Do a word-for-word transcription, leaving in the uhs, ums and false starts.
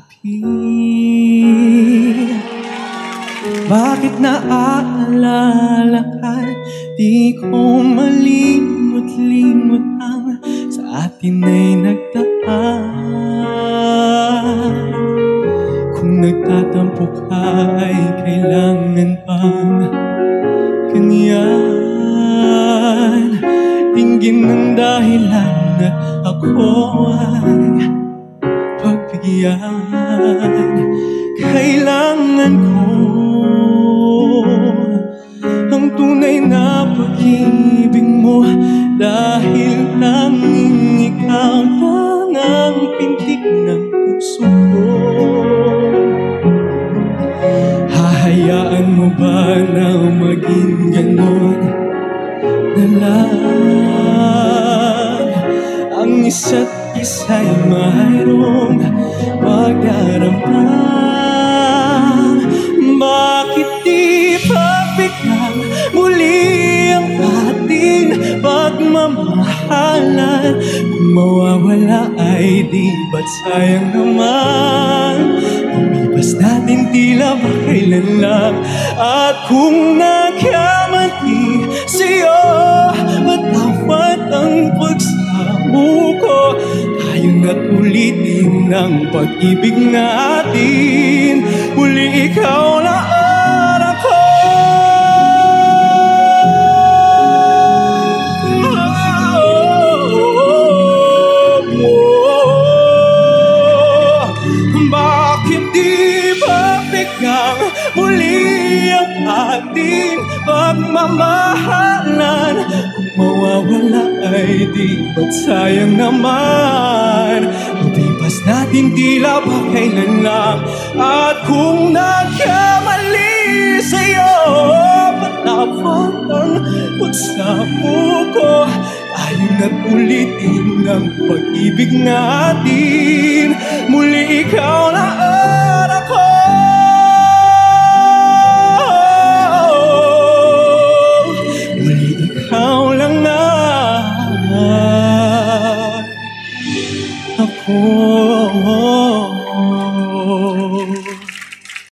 gabi. Bakit naaalala ka? Di ko malimot-limot ang sa atin ay nagdaan. Kung nagtatampo ka ay kailangan pang ganyan. Tingin ng dahilan na ako ay pagbigyan. Kailangan ko ang tunay na pag-ibig mo, dahil tanging ikaw lang ang pintig ng puso ko. Hahayaan mo ba na maging ganon na lang? Ang isa't isa'y mayroong pagdaramdam. Bakit di pabigyan muli ang ating pagmamahalan? Kung mawawala ay di ba't sayang naman? Lumipas natin tila ba kailan lang? At kung nagkamali sa'yo, patawad ang pagsamo ko. Tayong na't ulitin ang pag-ibig natin. Muli ikaw na anak ko. Bakit di ba biglang muli ang ating pagmamahalan? Kung mawawala ay di ba't sayang naman? Lumipas natin tila ba kailan lang? At kung nagkamali sa'yo, patawad ang pagsamo ko. Tayo na't ulitin ang pag-ibig natin. Muli ikaw na anak ko. Muli ikaw lang na ako.